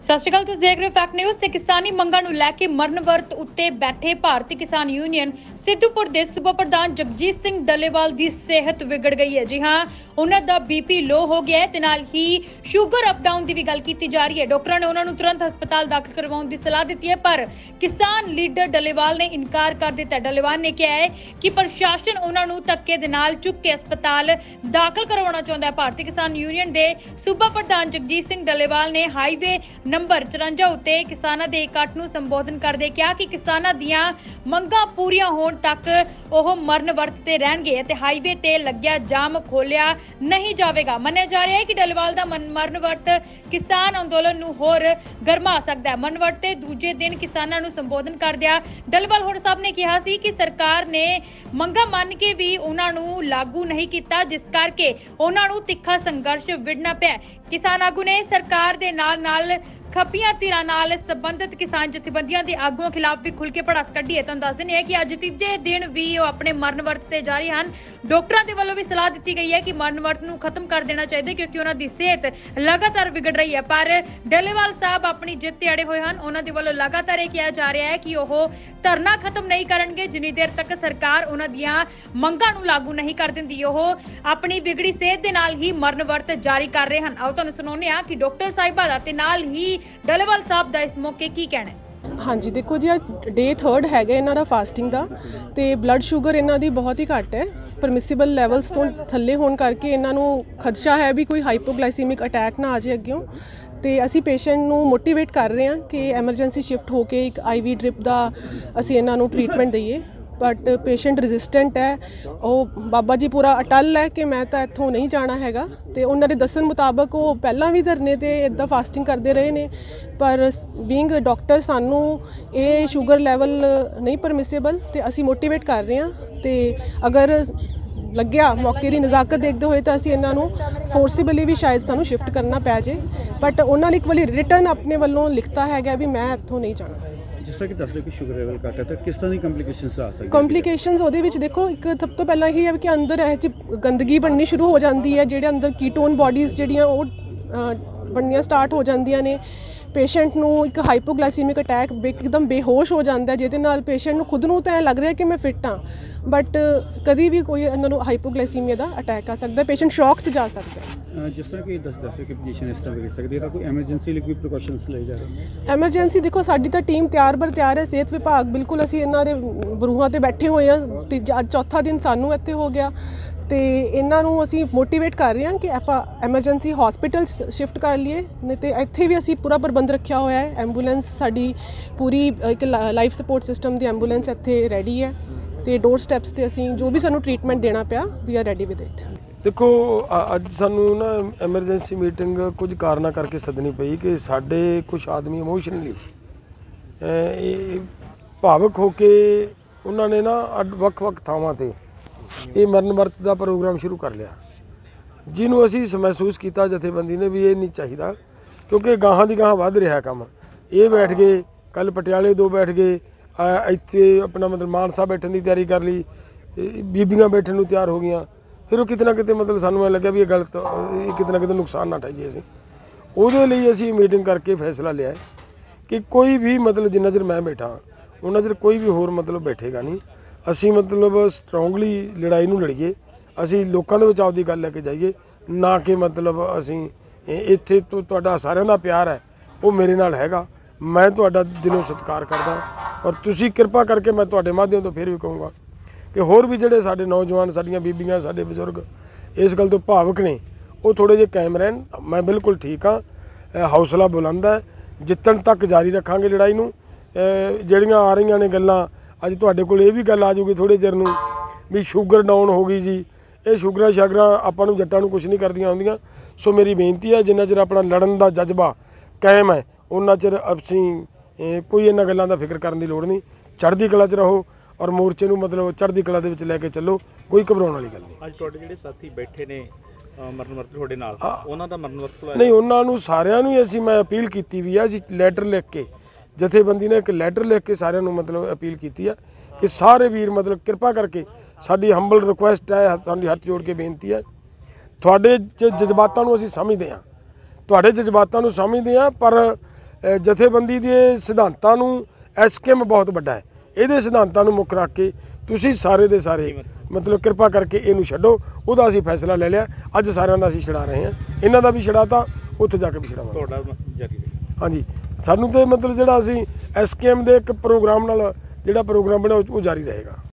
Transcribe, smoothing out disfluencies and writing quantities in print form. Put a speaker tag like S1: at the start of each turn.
S1: सत श्री अकाल, तुसीं देख रहे हो फैक्ट न्यूज़। ते किसानी मंगां नूं लैके मਰਨ वर्त उत्ते बैठे भारतीय किसान यूनियन सिद्धूपुर दे सूबा प्रधान जगजीत सिंह डलेवाल दी सेहत बिगड़ गई है। जी हाँ, उन्हां दा बीपी लो हो गया है ते नाल ही शुगर अप डाउन दी भी गल कीती जा रही है। डॉक्टरां ने उन्हां नूं तुरंत हस्पताल दाखिल करवाउण दी सलाह दित्ती है, पर किसान लीडर डलेवाल ने इनकार कर दिता है। डलेवाल ने कहा है कि प्रशासन उन्हां नूं धक्के दे नाल चुक के अस्पताल दाखिल करवाउणा चाहुंदा है। भारतीय किसान यूनियन दे सूबा प्रधान जगजीत सिंह डलेवाल ने हाईवे नंबर 54 उत्ते किसानां दे इकट्ठ नूं संबोधन करदे कहा कि किसानां दियां मंगां पूरीआं होण तक ओह मਰਨ वर्त ते रहणगे ते हाईवे ते लग्या जाम खोलिया नहीं जावेगा। मन्निया जा रहा है कि डलेवाल दा मरण वर्त किसान अंदोलन नूं होर गरमा सकदा है। मरण वर्त ते दूजे दिन किसानां नूं संबोधन करदिया डलेवाल होर साहब ने कहा सी कि सरकार ने मंगां मंन के भी उन्हां नूं लागू नहीं कीता, जिस करके उन्हां नूं तिखा संघर्ष विड़ना पिया। किसान आगू ने सरकार दे नाल खपियां धिरां नाल संबंधित किसान जथेबंदियां दे आगूआं खिलाफ भी खुल के भड़ास कड्ढी है। तुहानूं दस दिंदे हैं कि अज तीजे दिन भी वो अपने मरण वर्त ते जारी हन। डॉक्टरां दे वल्लों भी सलाह दित्ती गई है कि मरण वर्त नूं खत्म कर देना चाहिए, क्योंकि उन्हां दी सेहत लगातार बिगड़ रही है। पर डलेवाल साहब अपनी जिद ते अड़े हुए हन। उन्हां दे वल्लों लगातार यह कहा जा रहा है कि ओह धरना खत्म नहीं करनगे जिन्नी देर तक सरकार उन्हां दियां मंगां नूं लागू नहीं कर दिंदी। ओह अपनी बिगड़ी सेहत दे नाल ही मरण वर्त जारी कर रहे हन। आओ तुहानूं सुणाउने आ कि डॉक्टर साहिबा दा ते नाल ही डलेवाल साहब दा इस मौके की कहना है।
S2: हाँ जी, देखो जी डे 3 हैगा इन्हां दा फास्टिंग दा ते ब्लड शुगर इन्हां दी बहुत ही घट है। परमिसिबल लैवल्स तो थल्ले होने करके इन्हां नूं खदशा है भी कोई हाइपोग्लाइसीमिक अटैक ना आ जाए अग्गों। तो असी पेशेंट नूं मोटिवेट कर रहे हैं कि एमरजेंसी शिफ्ट होके एक IV ड्रिप का असी इन्हां नूं ट्रीटमेंट दईए। बट पेशेंट रजिस्टेंट है, वो बाबा जी पूरा अटल है कि मैं तो इत्थों नहीं जाना हैगा। तो उन्होंने दसन मुताबक वो पहला भी धरने ते इदा फास्टिंग करते रहे ने, पर बीइंग डॉक्टर सानू ये शुगर लैवल नहीं परमिसिबल तो असी मोटिवेट कर रहे हैं। तो अगर लग्या मौके की नज़ाकत देखते हुए तो असी इन्हों फोर्सिबली भी शायद सानू शिफ्ट करना पै जाए। बट उन्होंने एक वाली रिटर्न अपने वालों लिखता है भी मैं इत्थों नहीं जाना।
S3: जिस तरह कि दस रहे कि शुगर लेवल घट है तो किस तरह की कंप्लीकेशंस आ सकती है?
S2: कंप्लीकेशंस ਉਹਦੇ ਵਿੱਚ देखो एक सब तो पहला ही है कि अंदर गंदगी बननी शुरू हो जाती है, ਜਿਹੜੇ अंदर कीटोन बॉडीज़ ਜਿਹੜੀਆਂ ਉਹ बननियाँ स्टार्ट हो जांदियां ने। पेशेंट नूं एक हाइपोग्लाइसीमिक अटैक एकदम बेहोश हो जाता है, जिहदे नाल पेशेंट नूं खुद नूं तां लग रहा है कि मैं फिट हाँ, बट कभी भी कोई इन्हां नूं हाइपोग्लाइसीमिया का अटैक आ सकता है, पेशेंट शॉक च जा सकता है।
S3: जिस तरह की दस की पोजीशन इस तरह बिगड़ सकती है, तो कोई एमरजेंसी लिए कोई प्रिकॉशनस ले जा रहे हैं?
S2: एमरजेंसी देखो साडी तो टीम तैयार बर तैयार है, सेहत विभाग बिल्कुल असीं इन्हां दे बरूहां ते बैठे हुए हैं। चौथा दिन सानू इत्थे हो गया तो इन्हों असी मोटिवेट कर रहे हैं कि आप एमरजेंसी हॉस्पिटल शिफ्ट कर लिए, नहीं तो इत्थे भी असी पूरा प्रबंध रखा हुआ है। एंबूलेंस साडी पूरी एक लाइफ सपोर्ट सिस्टम की एंबूलेंस इत्थे रेडी है। तो डोर स्टैप्स से असी जो भी सानू ट्रीटमेंट देना पिया we are ready with it.
S4: देखो अज सानू ना एमरजेंसी मीटिंग कुछ कारणा करके सदनी पई कि साडे कुछ आदमी इमोशनली भावुक होके उन्होंने ना ਵੱਖ-ਵੱਖ ਥਾਵਾਂ ਤੇ ये मरण वर्त का प्रोग्राम शुरू कर लिया, जिन्हों असी महसूस किया जथेबंदी ने भी ये नहीं चाहिए, क्योंकि गाहां दी गाहां वध रहा काम। ये बैठ गए, कल पटियाले 2 बैठ गए, इत्थे अपना मतलब मानसा बैठने की तैयारी कर ली, बीबियां बैठने को तैयार हो गई। फिर वो कितना कितने मतलब सानू लग्या भी ये गलत कितना कितने नुकसान ना ठाईए। असी उहदे लई असी मीटिंग करके फैसला लिया कि कोई भी मतलब जिन्ना चिर मैं बैठा उन्ना चिर कोई भी होर मतलब बैठेगा नहीं। असी मतलब स्ट्रोंगली लड़ाई नूं लड़ीए, असी लोकां दे विच आपदी गल लैके जाइए, ना कि मतलब असी इत्थे तो तुहाडा सारिआं दा प्यार है वो मेरे नाल हैगा, मैं तुहाडा दिलों सत्कार करदा। और तुसीं किरपा करके मैं तुहाडे माध्यम तो फिर भी कहूँगा कि होर भी जिहड़े साडे नौजवान साडीआं बीबीआं साडे बजुर्ग इस गल तो भावुक ने वो थोड़े जे कायम रहन। मैं बिल्कुल ठीक हाँ, हौसला बुलंद है, जितण तक जारी रखांगे लड़ाई नूं। ਜਿਹੜੀਆਂ आ रही ने गल्लां अज तुहाडे कोल ये भी गल आ जाऊगी थोड़े चिर नूं भी शुगर डाउन हो गई जी, ये शुगरां शागरां आपां नूं जट्टां नूं कुछ नहीं करदियां हुंदियां। सो मेरी बेनती है जिन्ना चिर अपना लड़न का जज्बा कायम है उन्ना चिर असीं कोई इन्हां गल्लां दा फिक्र करन दी लोड़ नहीं। चढ़दी कला च रहो और मोर्चे नूं मतलब चढ़दी कला दे विच लैके चलो, कोई घबराउण वाली गल नहीं।
S3: अज तुहाडे जिहड़े साथी बैठे ने मरण वर्त तुहाडे नाल, उन्हां दा मरण वर्त
S4: नहीं उन्हां नूं सारिआं नूं असीं मैं अपील कीती भी है, असीं लैटर लिख के जथेबंदी ने एक लैटर लिख के सारिआं नूं मतलब अपील की है कि सारे वीर मतलब कृपा करके साडी हंबल रिक्वेस्ट है, साडी हथ जोड़ के बेनती है, तुहाडे जज्बातां नूं असीं समझदे हां, तुहाडे जज्बातां नूं समझदे हां, पर ਜਥੇਬੰਦੀ ਦੇ ਸਿਧਾਂਤਾਂ ਨੂੰ ਐਸਕੇਐਮ ਬਹੁਤ ਵੱਡਾ ਹੈ, ਇਹਦੇ ਸਿਧਾਂਤਾਂ ਨੂੰ ਮੁੱਖ ਰੱਖ ਕੇ ਤੁਸੀਂ ਸਾਰੇ ਦੇ ਸਾਰੇ ਮਤਲਬ ਕਿਰਪਾ ਕਰਕੇ ਇਹਨੂੰ ਛੱਡੋ। ਉਹਦਾ ਅਸੀਂ ਫੈਸਲਾ ਲੈ ਲਿਆ, ਅੱਜ ਸਾਰਿਆਂ ਦਾ ਅਸੀਂ ਛਡਾ ਰਹੇ ਹਾਂ, ਇਹਨਾਂ ਦਾ ਵੀ ਛਡਾਤਾ, ਉੱਥੇ ਜਾ ਕੇ ਵੀ ਛਡਾਵਾਂਗੇ।
S3: ਤੁਹਾਡਾ ਜਾਰੀ ਰਹੇਗਾ।
S4: ਹਾਂਜੀ, ਸਾਨੂੰ ਤੇ ਮਤਲਬ ਜਿਹੜਾ ਅਸੀਂ ਐਸਕੇਐਮ ਦੇ ਇੱਕ ਪ੍ਰੋਗਰਾਮ ਨਾਲ ਜਿਹੜਾ ਪ੍ਰੋਗਰਾਮ ਬਣਿਆ ਉਹ ਜਾਰੀ ਰਹੇਗਾ।